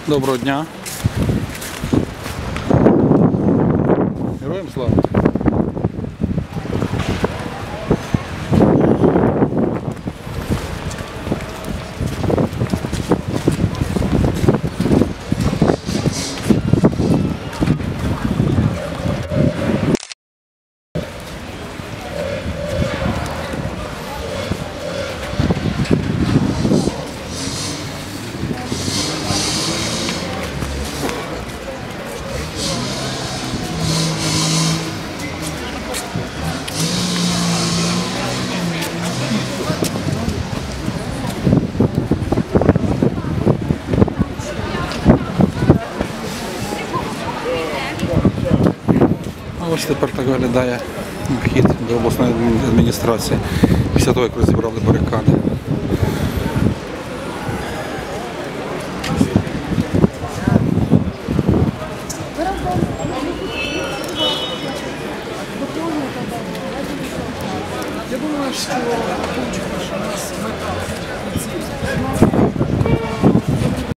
Доброго дня. Героям слава. Ось тепер так виглядає вхід до обласної адміністрації після того, як розібрали барикади. Я думаю, що у нас мета.